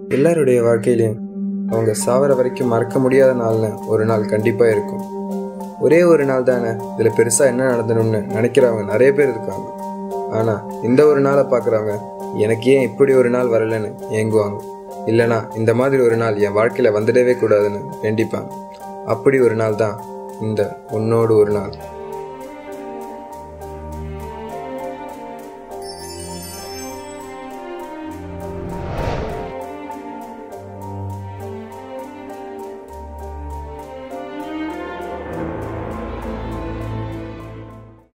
எல்லாருடைய வாழ்க்கையிலையும் அவங்க சாவர வரைக்கும் மறக்க முடியாத நாள்னு ஒரு நாள் கண்டிப்பாக இருக்கும். ஒரே ஒரு நாள் தானே இதில் பெருசாக என்ன நடந்தணும்னு நினைக்கிறவங்க நிறைய பேர் இருக்காங்க. ஆனால் இந்த ஒரு நாளை பார்க்குறவங்க எனக்கு ஏன் இப்படி ஒரு நாள் வரலன்னு ஏங்குவாங்க. இல்லைனா இந்த மாதிரி ஒரு நாள் என் வாழ்க்கையில் வந்துடவே கூடாதுன்னு வேண்டிப்பாங்க. அப்படி ஒரு நாள் தான் இந்த உன்னோடு ஒரு நாள்.